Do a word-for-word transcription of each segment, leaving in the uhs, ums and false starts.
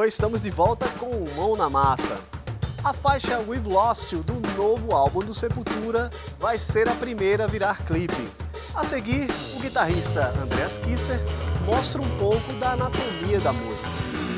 Oi, estamos de volta com o Mão na Massa. A faixa We've Lost You do novo álbum do Sepultura vai ser a primeira a virar clipe. A seguir, o guitarrista Andreas Kisser mostra um pouco da anatomia da música.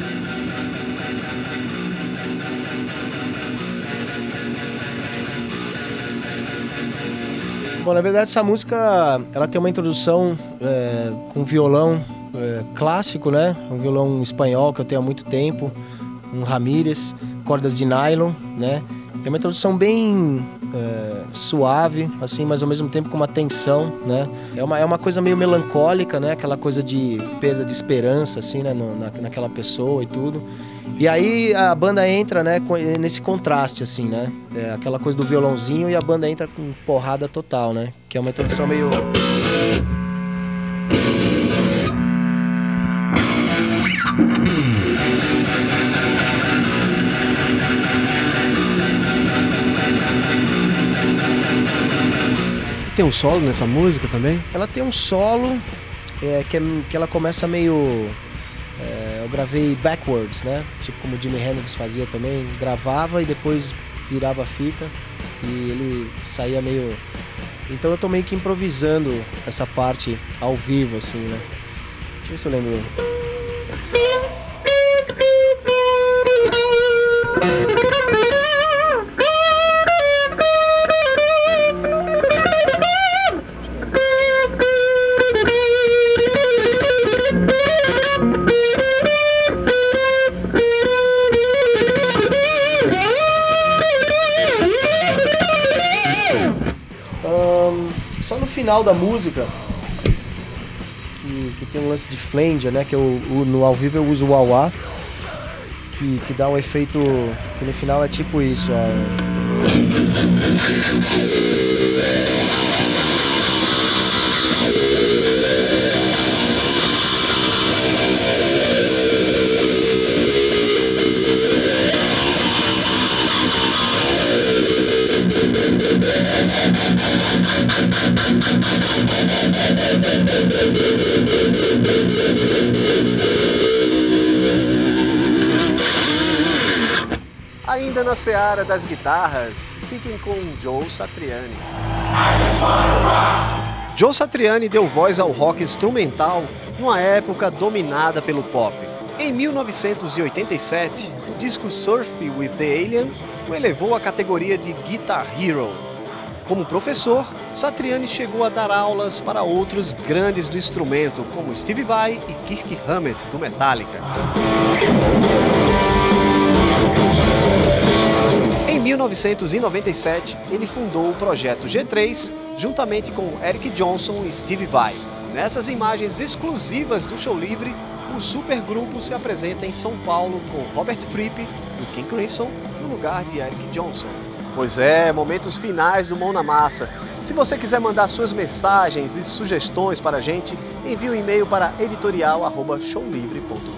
Bom, na verdade essa música ela tem uma introdução é, com violão é, clássico, né? Um violão espanhol que eu tenho há muito tempo, um Ramírez, cordas de nylon, né? É uma introdução bem é, suave, assim, mas ao mesmo tempo com uma tensão, né? É uma, é uma coisa meio melancólica, né? Aquela coisa de perda de esperança, assim, né? No, na, naquela pessoa e tudo. E aí a banda entra, né? Nesse contraste, assim, né? É aquela coisa do violãozinho e a banda entra com porrada total, né? Que é uma introdução meio... Tem um solo nessa música também? Ela tem um solo é, que, é, que ela começa meio... É, eu gravei backwards, né? Tipo como o Jimi Hendrix fazia também. Gravava e depois virava a fita. E ele saía meio... Então eu tô meio que improvisando essa parte ao vivo, assim, né? Deixa eu ver se eu lembro... Só no final da música, que, que tem um lance de flanger, né? Que eu, o, no ao vivo eu uso o wah-wah, que, que dá um efeito que no final é tipo isso, ó. Ainda na seara das guitarras, fiquem com Joe Satriani. Joe Satriani deu voz ao rock instrumental numa época dominada pelo pop. Em mil novecentos e oitenta e sete, o disco Surf with the Alien o elevou à categoria de Guitar Hero. Como professor, Satriani chegou a dar aulas para outros grandes do instrumento, como Steve Vai e Kirk Hammett, do Metallica. Em mil novecentos e noventa e sete, ele fundou o Projeto G três, juntamente com Eric Johnson e Steve Vai. Nessas imagens exclusivas do Show Livre, o supergrupo se apresenta em São Paulo com Robert Fripp, do King Crimson, no lugar de Eric Johnson. Pois é, momentos finais do Mão na Massa. Se você quiser mandar suas mensagens e sugestões para a gente, envie um e-mail para editorial arroba showlivre ponto com.